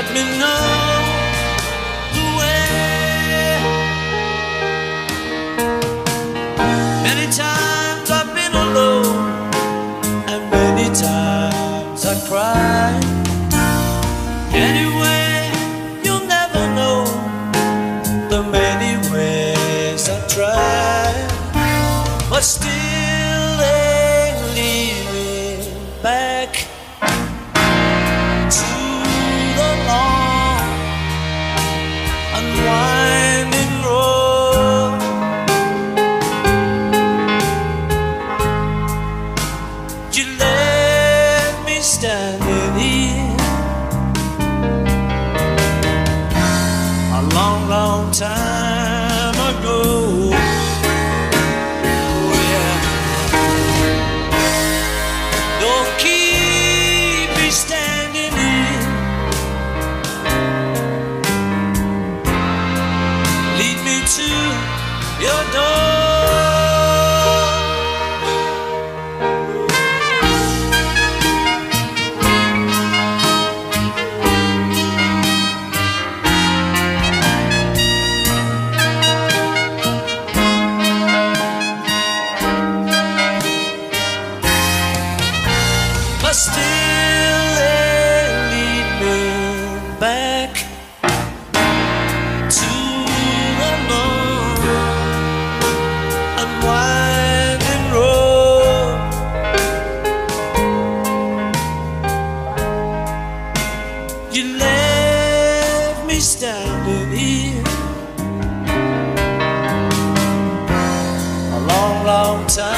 let me know the way. Many times I've been alone, and many times I cried. Anyway, you'll never know the many ways I tried, but still they lead me back to the long unwinding road. You left me standing here a long, long time ago. Yeah. Don't keep me standing here. Lead me to your door. But still they lead me back to the long unwinding road. You left me standing here a long, long time